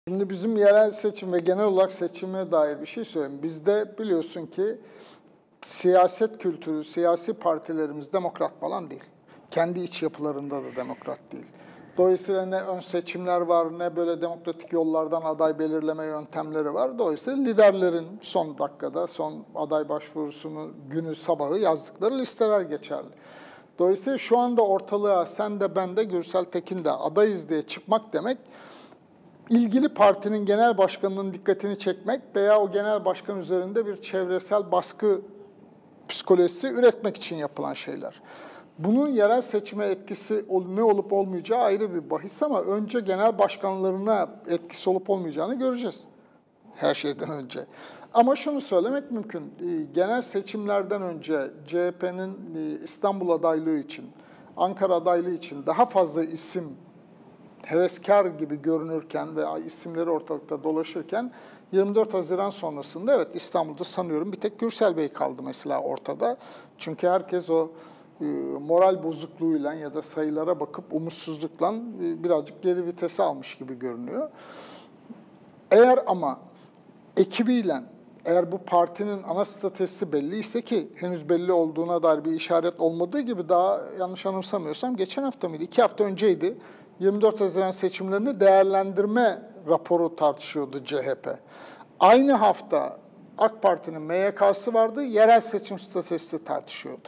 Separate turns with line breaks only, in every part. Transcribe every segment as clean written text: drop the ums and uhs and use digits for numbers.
Şimdi bizim yerel seçim ve genel olarak seçime dair bir şey söyleyeyim. Bizde biliyorsun ki siyaset kültürü, siyasi partilerimiz demokrat falan değil. Kendi iç yapılarında da demokrat değil. Dolayısıyla ne ön seçimler var, ne böyle demokratik yollardan aday belirleme yöntemleri var. Dolayısıyla liderlerin son dakikada, son aday başvurusunu günü sabahı yazdıkları listeler geçerli. Dolayısıyla şu anda ortalığa sen de ben de Gürsel Tekin de adayız diye çıkmak demek, ilgili partinin genel başkanının dikkatini çekmek veya o genel başkan üzerinde bir çevresel baskı psikolojisi üretmek için yapılan şeyler. Bunun yerel seçime etkisi ne olup olmayacağı ayrı bir bahis ama önce genel başkanlarına etkisi olup olmayacağını göreceğiz her şeyden önce. Ama şunu söylemek mümkün, genel seçimlerden önce CHP'nin İstanbul adaylığı için, Ankara adaylığı için daha fazla isim heveskar gibi görünürken ve isimleri ortalıkta dolaşırken 24 Haziran sonrasında evet İstanbul'da sanıyorum bir tek Gürsel Bey kaldı mesela ortada. Çünkü herkes o moral bozukluğuyla ya da sayılara bakıp umutsuzlukla birazcık geri vitese almış gibi görünüyor. Eğer ama ekibiyle, eğer bu partinin ana stratejisi belliyse ki henüz belli olduğuna dair bir işaret olmadığı gibi daha yanlış anımsamıyorsam geçen hafta mıydı, 2 hafta önceydi 24 Haziran seçimlerini değerlendirme raporu tartışıyordu CHP. Aynı hafta AK Parti'nin MYK'sı vardı, yerel seçim stratejisi tartışıyordu.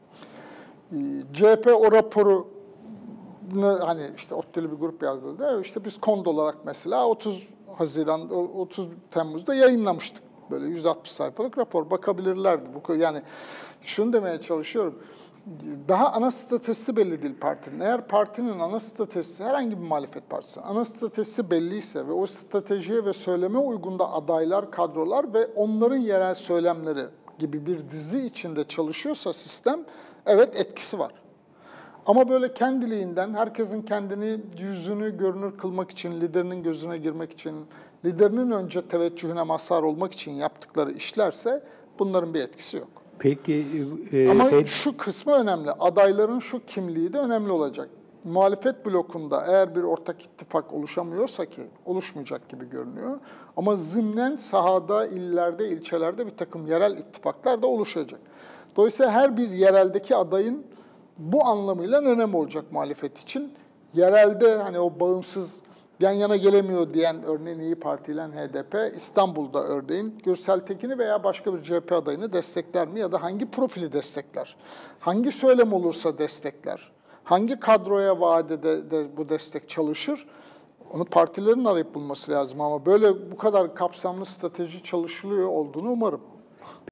CHP o raporu hani işte ODTÜ'lü bir grup yazdı. İşte biz KOND olarak mesela 30 Temmuz'da yayınlamıştık. Böyle 160 sayfalık rapor bakabilirlerdi. Yani şunu demeye çalışıyorum. Daha ana stratejisi belli değil partinin. Eğer partinin ana stratejisi, herhangi bir muhalefet partisi, ana stratejisi belliyse ve o stratejiye ve söyleme uygunda adaylar, kadrolar ve onların yerel söylemleri gibi bir dizi içinde çalışıyorsa sistem, evet etkisi var. Ama böyle kendiliğinden herkesin kendini, yüzünü görünür kılmak için, liderinin gözüne girmek için, liderinin önce teveccühüne mazhar olmak için yaptıkları işlerse bunların bir etkisi yok.
Peki
ama şu kısmı önemli. Adayların şu kimliği de önemli olacak. Muhalefet blokunda eğer bir ortak ittifak oluşamıyorsa ki oluşmayacak gibi görünüyor. Ama zımnen sahada, illerde, ilçelerde bir takım yerel ittifaklar da oluşacak. Dolayısıyla her bir yereldeki adayın bu anlamıyla önemli olacak muhalefet için. Yerelde hani o bağımsız yan yana gelemiyor diyen örneğin İYİ Parti ile HDP, İstanbul'da örneğin Gürsel Tekin'i veya başka bir CHP adayını destekler mi ya da hangi profili destekler? Hangi söylem olursa destekler? Hangi kadroya vadede de bu destek çalışır? Onu partilerin arayıp bulması lazım ama böyle bu kadar kapsamlı strateji çalışılıyor olduğunu umarım.